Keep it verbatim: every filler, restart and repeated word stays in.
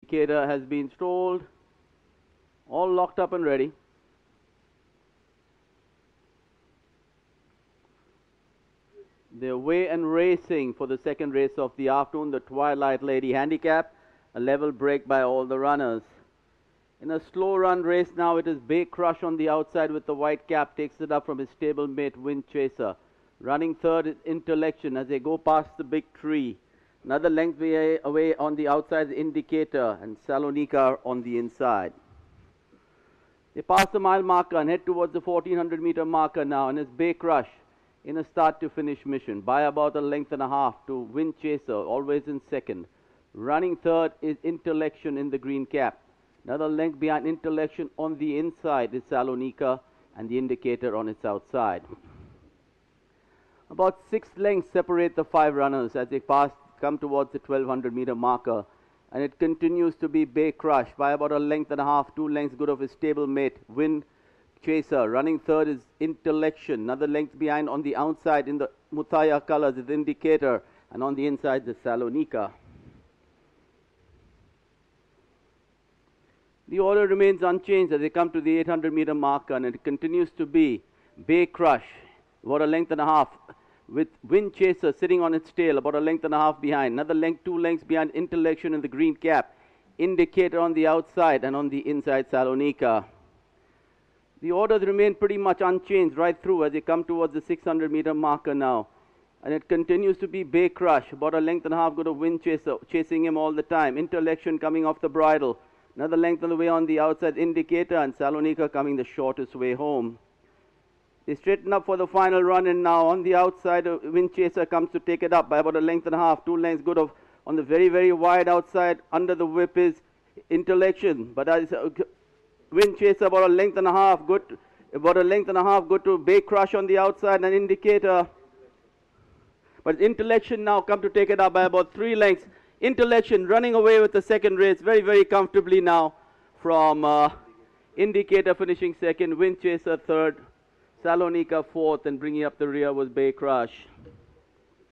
Indicator has been stalled. All locked up and ready. They're away and racing for the second race of the afternoon, the Twilight Lady Handicap. A level break by all the runners. In a slow run race now, it is Bay Crush on the outside with the white cap, takes it up from his stablemate Wind Chaser. Running third is Intellection as they go past the big tree. Another length away on the outside is Indicator and Salonika on the inside. They pass the mile marker and head towards the fourteen hundred meter marker now, and it's Bay Crush in a start to finish mission by about a length and a half to Wind Chaser, always in second. Running third is Intellection in the green cap. Another length behind Intellection on the inside is Salonika and the Indicator on its outside. About six lengths separate the five runners as they pass, come towards the twelve hundred meter marker. And it continues to be Bay Crush by about a length and a half, two lengths good of his stablemate, Wind Chaser. Running third is Intellection. Another length behind on the outside in the Mutaya colors is Indicator. And on the inside the Salonika. The order remains unchanged as they come to the eight hundred meter marker, and it continues to be Bay Crush, about a length and a half, with Wind Chaser sitting on its tail, about a length and a half behind. Another length, two lengths behind Intellection in the green cap. Indicator on the outside, and on the inside Salonika. The orders remain pretty much unchanged right through as they come towards the six hundred meter marker now. And it continues to be Bay Crush, about a length and a half good of Wind Chaser, chasing him all the time. Intellection coming off the bridle. Another length on the way on the outside, Indicator, and Salonika coming the shortest way home. They straighten up for the final run, and now on the outside, uh, Wind Chaser comes to take it up by about a length and a half, two lengths good of, on the very, very wide outside, under the whip is Intellection. But as uh, Wind Chaser about a length and a half, good, about a length and a half, good to Bay Crush on the outside, and Indicator. But Intellection now come to take it up by about three lengths. Intellection running away with the second race very, very comfortably now from uh, Indicator finishing second, Wind Chaser third, Salonika fourth, and bringing up the rear was Bay Crush.